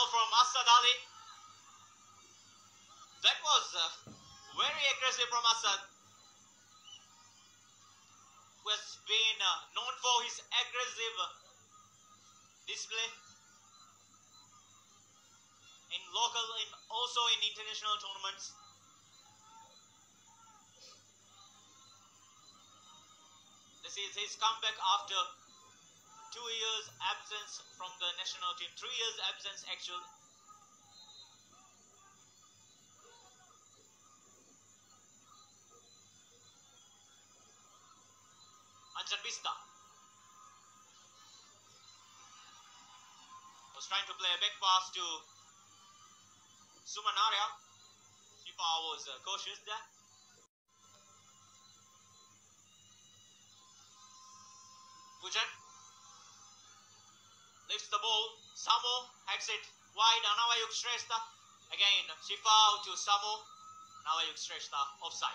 from Asad Ali. That was very aggressive from Asad, who has been known for his aggressive display in local and also in international tournaments. This is his comeback after 2 years absence from the national team, 3 years absence actually. Anjan Bista was trying to play a back pass to Suman Arya. Shifa was cautious there. Pujan lifts the ball. Samo hacks it wide. Anavayuk Shrestha. Again, Shifa to Samo. Anavayuk Shrestha offside.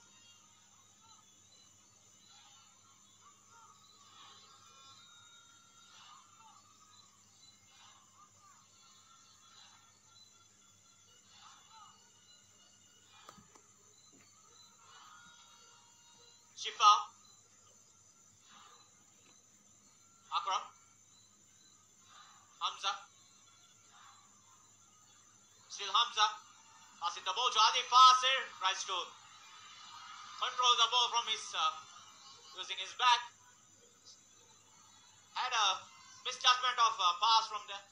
Shifa. Akram. Hamza. Still Hamza. Passing the ball to Adi Fasir. Tries to control the ball from his using his back. Had a misjudgment of pass from there.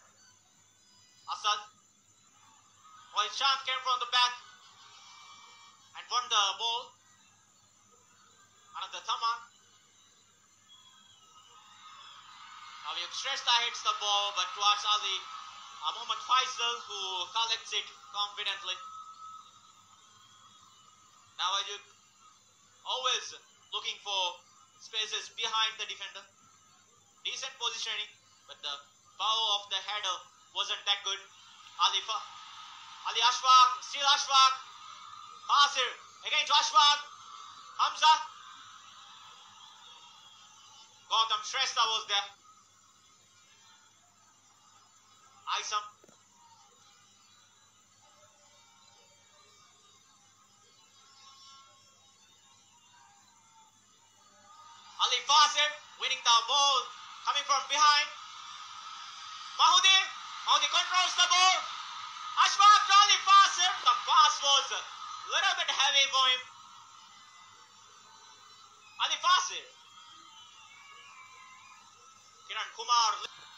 Asad. Rohit Chand came from the back and won the ball. Another Thaman. Anavayuk Shrestha hits the ball, but towards Ali. Mohammad Faisal, who collects it confidently. Anavayuk always looking for spaces behind the defender. Decent positioning, but the power of the header wasn't that good. Ali Ashfaq, still Ashfaq. Fasir, again to Ashfaq. Hamza. Gautam Shrestha was there. Isam. Ali Fasir winning the ball, coming from behind. Mahudi controls the ball. Ashfaq to Ali Fasir. The pass was a little bit heavy for him. Ali Fasir. Kiran Kumar.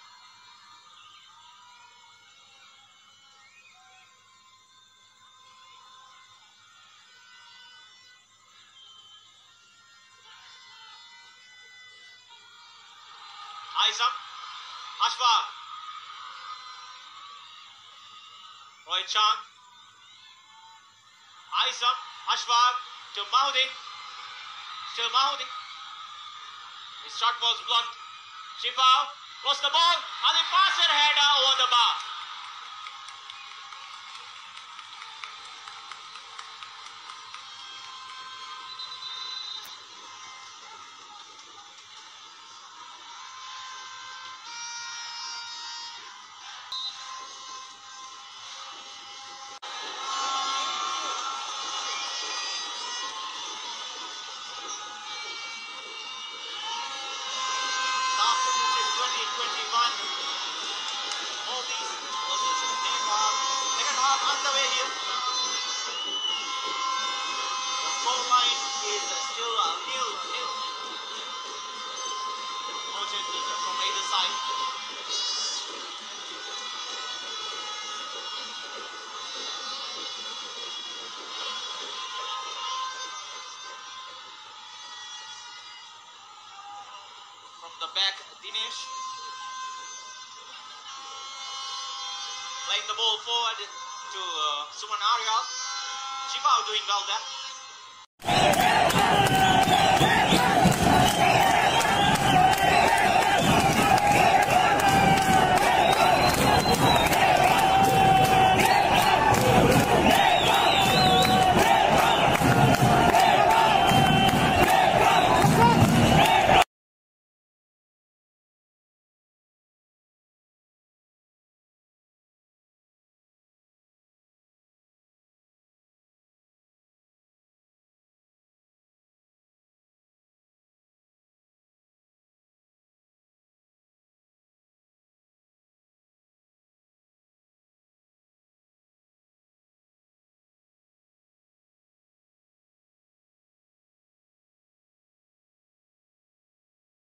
Isam. Ashfaq. Rohit Chand. Isam. Ashfaq to Mahudi. Still Mahudi. His shot was blocked. Shifa crossed the ball. Ali Fasir header over the bar. Underway here. The scoreline is still nil. No changes from either side. From the back, Dinesh playing the ball forward to Suman Arya. Shifa doing well there.